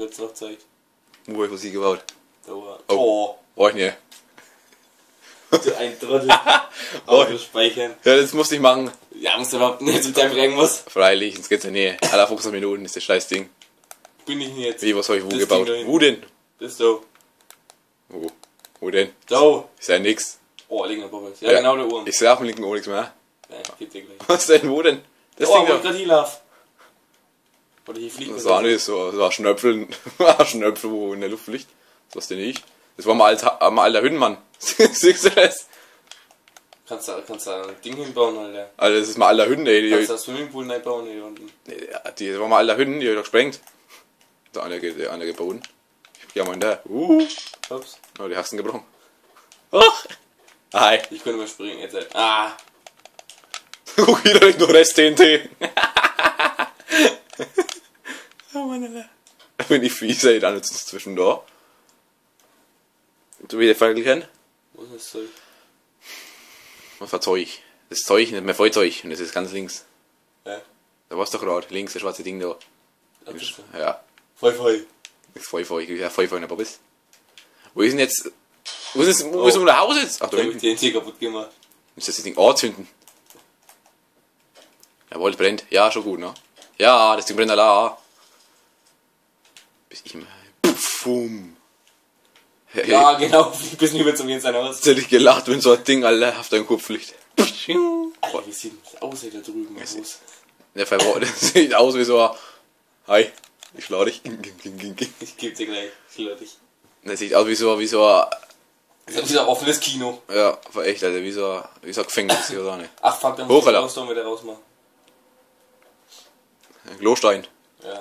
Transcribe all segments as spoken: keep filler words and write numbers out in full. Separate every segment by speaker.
Speaker 1: jetzt noch gezeigt.
Speaker 2: Wo habe ich sie gebaut?
Speaker 1: Da war.
Speaker 2: Oh.
Speaker 1: Oh.
Speaker 2: War ich nicht.
Speaker 1: Du ein Trottel.
Speaker 2: Oh.
Speaker 1: Auto speichern.
Speaker 2: Ja, das musste ich machen.
Speaker 1: Ja, musst du überhaupt nicht mit deinem Rennen was?
Speaker 2: Freilich, sonst geht's ja nicht. Alle fünfzehn Minuten ist das scheiß Ding.
Speaker 1: Bin ich nicht jetzt.
Speaker 2: Wie, was habe ich wo
Speaker 1: Das
Speaker 2: gebaut?
Speaker 1: Ding da hinten.
Speaker 2: Wo denn?
Speaker 1: Das da.
Speaker 2: Wo? Wo denn?
Speaker 1: Da.
Speaker 2: Ist ja nix.
Speaker 1: Oh, linker Bobbels. Ja,
Speaker 2: Ja.
Speaker 1: genau da oben.
Speaker 2: Ich sehe auf dem linken Ohr nichts mehr.
Speaker 1: Nein, geht dir gleich.
Speaker 2: Was denn? Wo denn? Das
Speaker 1: oh,
Speaker 2: Ding
Speaker 1: wo ich
Speaker 2: da.
Speaker 1: gerade hier lauf. Oder hier fliegt
Speaker 2: Das war nicht so, das war Schnöpfel, ein Schnöpfel, wo in der Luft fliegt. Das war's denn nicht. Das war mal alter, mal alter Hündmann. Siehst du das?
Speaker 1: Kannst du, kannst du ein Ding hinbauen, Alter.
Speaker 2: Alter, das ist mal alter Hünden, ey. Die,
Speaker 1: Kannst du das Swimmingpool nicht bauen hier unten.
Speaker 2: Ja, die, das war mal alter Hünden, die hab ich doch gesprengt. Der eine geht, der eine gebaut. Ich geh mal in der. Uh.
Speaker 1: Ups.
Speaker 2: Oh, die hast du gebrochen. Ach. Hi.
Speaker 1: Ich könnte mal springen, jetzt. Halt. Ah.
Speaker 2: Guck wieder nicht nur Rest T N T. Oh Mann, Alter. Da bin ich fies, ey, dann jetzt zwischen da. Du wie der Vögel kennen?
Speaker 1: Was ist das Zeug?
Speaker 2: Was für Zeug? Das Zeug, nicht mehr Vollzeug. Und das ist ganz links.
Speaker 1: Ja.
Speaker 2: Da war's doch gerade. Links, das schwarze Ding da.
Speaker 1: Das ist so.
Speaker 2: Ja.
Speaker 1: Voll voll.
Speaker 2: Das ist voll voll. Ich ja voll voll in der Bobbis. Wo ist denn jetzt. Wo ist, wo ist unser Haus jetzt? Ach, da
Speaker 1: Da hab ich
Speaker 2: hinten.
Speaker 1: T N T kaputt gemacht.
Speaker 2: Ist das Ding anzünden? Jawohl, es brennt. Ja, schon gut, ne? Ja, das Ding brennt alla. Bis ich mal. Puffum.
Speaker 1: Ja, genau. Flieg bis über zum Jens aus.
Speaker 2: Jetzt hätte ich gelacht, wenn so ein Ding alle auf deinen Kopf fliegt.
Speaker 1: Alter, wie sieht das aus, ey, da drüben im Haus?
Speaker 2: Der Verbrauch, das sieht aus wie so ein. Hi, ich lade dich.
Speaker 1: Ich geb dir gleich. Ich lade dich.
Speaker 2: Das sieht aus wie so, wie so ein.
Speaker 1: Das ist wieder offenes Kino.
Speaker 2: Ja, war echt, Alter, wie so, wie so ein Gefängnis, ich weiß auch nicht.
Speaker 1: Ach fuck, dann
Speaker 2: Hoch,
Speaker 1: muss ich
Speaker 2: Alter.
Speaker 1: raus, dann wieder rausmachen.
Speaker 2: Ein Klostein.
Speaker 1: Ja.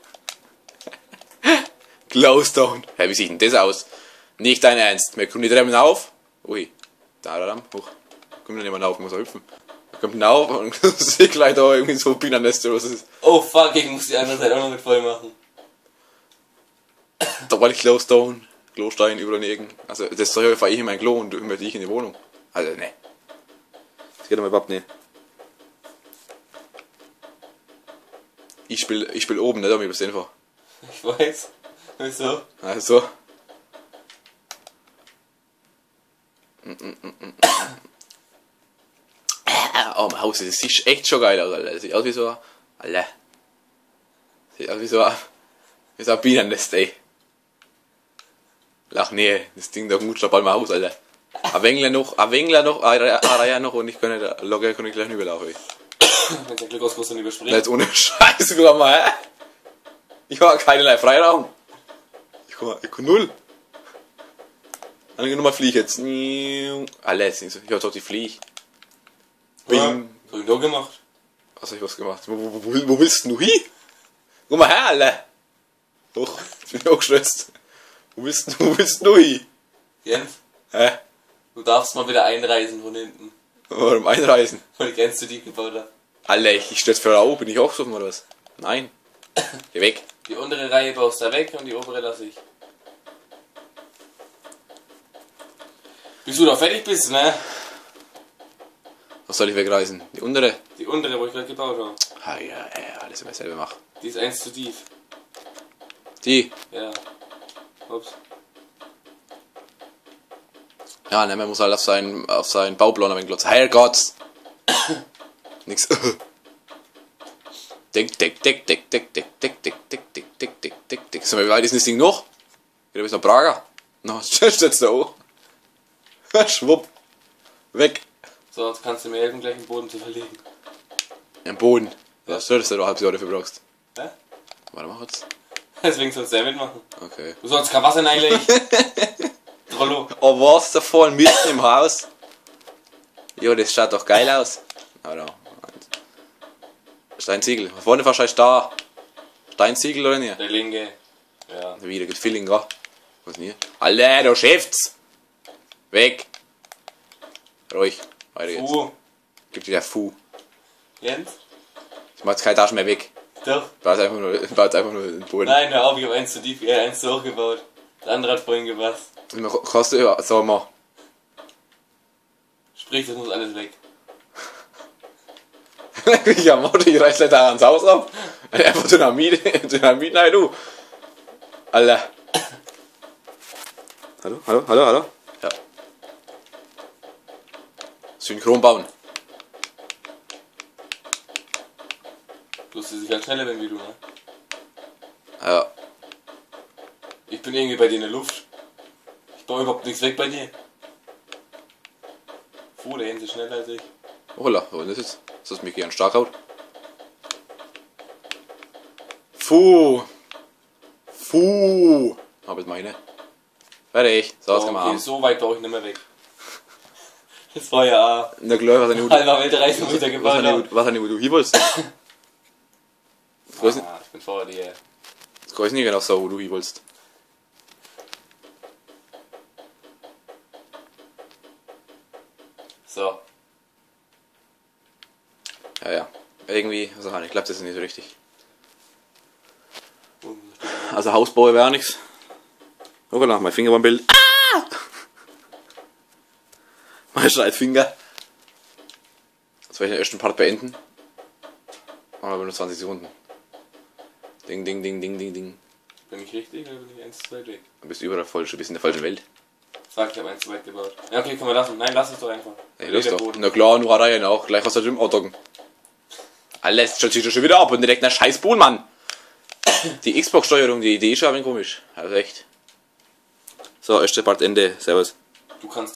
Speaker 2: Glowstone. Hä, hey, wie sieht denn das aus? Nicht dein Ernst. Wir kommen die Treppen auf. Ui. Da, da, da. Hoch. Kommt da jemand auf, muss er hüpfen. Da kommt ein auf und sehe gleich da irgendwie so Bienennester, was ist.
Speaker 1: Oh fuck, ich muss die andere Seite auch noch mit voll machen.
Speaker 2: Da war die Glowstone. Klostein überall nirgend. Also, das soll ja ich in mein Klo und du immer dich in die Wohnung. Also, ne. Das geht aber überhaupt nicht. Ich spiel, ich spiel oben, nicht damit das einfach.
Speaker 1: Ich weiß. Wieso?
Speaker 2: Also. Oh, mein Haus, das sieht echt schon geil aus, Alter. Das sieht aus wie so ein. Alter. Sieht aus wie so ein. Wie so ein Bienennest, ey. Lach, nee, das Ding, da mutscht bald mein Haus, Alter. Ein Wengler noch, ein Wengler noch, ein Reihe noch und ich kann nicht, locker kann ich gleich nicht überlaufen, ey.
Speaker 1: Wenn der Glück aus muss, dann überspringen.
Speaker 2: Jetzt ohne Scheiße, guck mal, hä? Ich habe keinerlei Freiraum. Ich kann, ich kann null. Angenommen, flieg jetzt. Alles, ich hab doch die Flieg.
Speaker 1: Ja,
Speaker 2: Bing.
Speaker 1: was hab ich da gemacht?
Speaker 2: Was hab ich was gemacht? Wo, wo, wo, wo willst du hin? Guck mal her, Alter. Doch, ich bin auch gestresst. Wo willst du, wo willst du hin?
Speaker 1: Jens,
Speaker 2: Hä?
Speaker 1: du darfst mal wieder einreisen von hinten.
Speaker 2: Warum einreisen?
Speaker 1: Weil ich ganz zu tief gebaut habe.
Speaker 2: Alter, ich stell's für auf, bin ich auch so oder was? Nein. Geh weg.
Speaker 1: Die untere Reihe baust du weg und die obere lasse ich. Bis du da fertig bist, ne?
Speaker 2: Was soll ich wegreisen? Die untere?
Speaker 1: Die untere, wo ich gerade gebaut habe.
Speaker 2: Ah ja, ja, alles immer selber mach.
Speaker 1: Die ist eins zu tief.
Speaker 2: Die?
Speaker 1: Ja. Ups.
Speaker 2: Ja, ne, man muss halt auf seinen, auf seinen Bauplan ein wenig glotzen. Herrgott! Nix. Dick, dick, dick, dick, dick, dick, dick, dick, dick, dick, dick, dick, dick, dick. Sag mal, wie weit ist denn das Ding noch? Geht bis nach Prager. Na, steht's jetzt da auch. Schwupp. Weg.
Speaker 1: So, jetzt kannst du mir helfen, gleich den Boden zu verlegen.
Speaker 2: Im Boden. Ja, stört es, dass du eine halbe Jahr dafür brauchst.
Speaker 1: Hä?
Speaker 2: Warte mal kurz.
Speaker 1: Deswegen sollst du ja mitmachen.
Speaker 2: Okay.
Speaker 1: Du sollst kein Wasser reinlegen. Trollo.
Speaker 2: Oh, was da vorne mitten im Haus? Jo, das schaut doch geil aus. Alter. Steinziegel. Vorne wahrscheinlich da. Steinziegel oder nicht?
Speaker 1: Der linke. Ja.
Speaker 2: Wieder gibt Feeling, gell? Was nicht? Alter, du Chefs! Weg! Ruhig. Weiter geht's.
Speaker 1: Fu.
Speaker 2: Gib dir der Fu.
Speaker 1: Jens?
Speaker 2: Ich mach jetzt keine Taschen mehr weg.
Speaker 1: Doch.
Speaker 2: Baut einfach nur, baut einfach nur den Boden.
Speaker 1: Nein, hör auf, ich hab eins zu tief, äh, eins zu hoch gebaut. Der andere hat vorhin gepasst.
Speaker 2: Kostet ja, sag mal.
Speaker 1: Sprich, das muss alles weg.
Speaker 2: Ja, Motto, ich reiß gleich da ans Haus ab. Einfach Dynamit, Dynamit, nein, du. Alter. Hallo, hallo, hallo, hallo. Ja. Synchron bauen.
Speaker 1: Du hast sicher schneller bin wie du, ne?
Speaker 2: Ja.
Speaker 1: Ich bin irgendwie bei dir in der Luft. Ich baue überhaupt nichts weg bei dir. Puh, der Jens ist schneller als ich.
Speaker 2: Holla, wo ist das jetzt? Ist das Mickey an Starkhaut? Fuh. Fuh. Hab jetzt meine. Fertig. So,
Speaker 1: Oh,
Speaker 2: das kann man
Speaker 1: okay,
Speaker 2: haben.
Speaker 1: so weit baue ich nicht mehr weg. Das war ja
Speaker 2: Na klar, was eine
Speaker 1: halber Weltreise wieder
Speaker 2: Was
Speaker 1: gebaut.
Speaker 2: eine was eine wo du hier wolltest. Ich weiß nicht,
Speaker 1: Ah, ich bin vor dir.
Speaker 2: ich weiß nicht genau so, wo du hier wolltest.
Speaker 1: So.
Speaker 2: Ja, ja. Irgendwie, also ich glaube, das ist nicht so richtig. Also Hausbau wäre auch nichts. Hoppala, mein Finger beim Bild. Ah! Mein Schreitfinger. Jetzt werde ich den ersten Part beenden. Aber nur zwanzig Sekunden. Ding, ding, ding, ding, ding, ding.
Speaker 1: Bin ich richtig oder bin ich eins zu weit weg?
Speaker 2: Du bist überall falsch, du bist in der falschen Welt.
Speaker 1: Sag, ich habe eins zu weit gebaut. Ja, okay, können wir lassen. Nein, lass es doch einfach.
Speaker 2: Ey, das doch. Na klar, nur Reihen auch. Gleich was du im Auto. Alles stellt sich doch schon wieder ab und direkt ein scheiß Bohlen, Mann. Die Xbox-Steuerung, die Idee ist schon ein wenig komisch. Also echt. So, erste Part Ende. Servus.
Speaker 1: Du kannst